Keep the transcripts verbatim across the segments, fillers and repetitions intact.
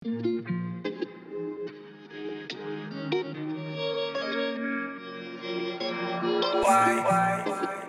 Why? Why?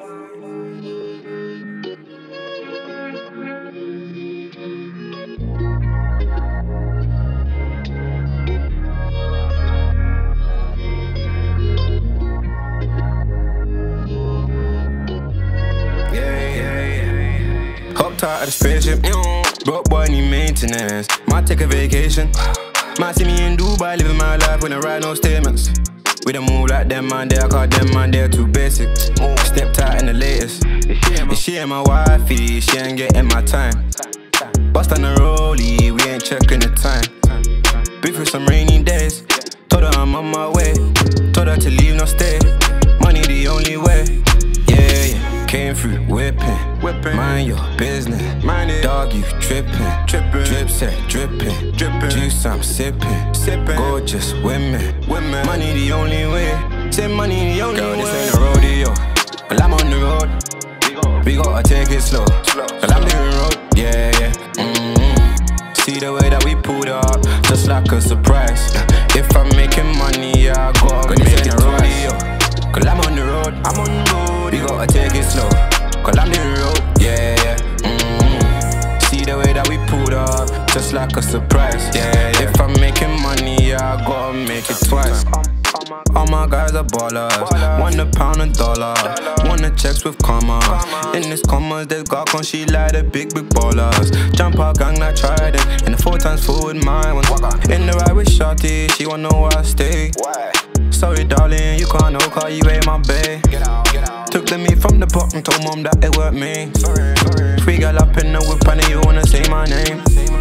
Hopped out of the spaceship, broke boy need maintenance. Might take a vacation. Might see me in Dubai, living my life with no write no statements. We don't move like them man there, cause them man there too basic. Stepped out in the latest. If she ain't my wifey, she ain't getting my time. Bust on the rollie, we ain't checking the time. Been through some rainy days. Told her I'm on my way. Told her to leave, no stay. Money the only way. Yeah, yeah. Came through whipping. Whipping. Mind your business. Mind it. Dog, you tripping. Tripping. Drip set, dripping. Dripping. Juice, I'm sipping. Sipping. Gorgeous women. Women. Money the only way. Say money the only Girl, way. Girl, this ain't a rodeo. Well, I'm on the road. We gotta take it slow. Well, I'm living road. Yeah, yeah. Mm-hmm. See the way that we pulled up, just like a surprise. If I'm making money, yeah, I gotta Girl, make it rodeo. Cause I'm on the road. I'm on the road. We gotta take it slow. Cause I'm living road. Yeah, yeah. Mm-hmm. See the way that we pulled up, just like a surprise. Yeah, yeah. If I'm making money, yeah, I gotta make it twice. All my guys are ballers. Want a pound and dollar. Want the checks with commas. In this commas, there's God con she like the big, big ballers. Jump out gang like Trident. And the four times four with my one. In the ride with Shorty, she wanna know where I stay. Sorry darling, you can't know cause you ain't my bae. Took the meat from the pot and told mom that it weren't me. Free girl up in the whip and you wanna say my name.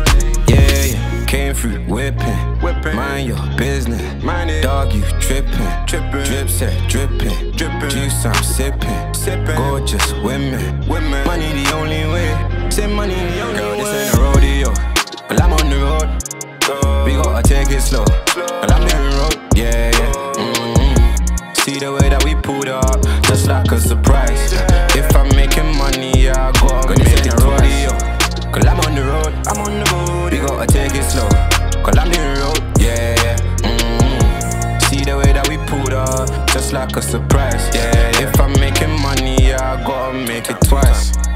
Yeah, yeah. Came through whipping. Mind your business. Dog, you tripping. Drip set, dripping. Juice, I'm sipping. Gorgeous women. Money the only way. Say money the only way. Girl, this ain't a rodeo. Well, I'm on the road. We gotta take it slow. Well, I'm living road. Yeah, yeah. Mm-hmm. See the way that we pulled up, just like a surprise. If I'm making money, yeah, I gotta make it rodeo. Cause I'm on the road. I'm on the road. We gotta take it slow. Cause I'm living road. Yeah, yeah. Mm-hmm. See the way that we pulled up, just like a surprise. Yeah, yeah. If I'm making money, yeah, I gotta make it twice.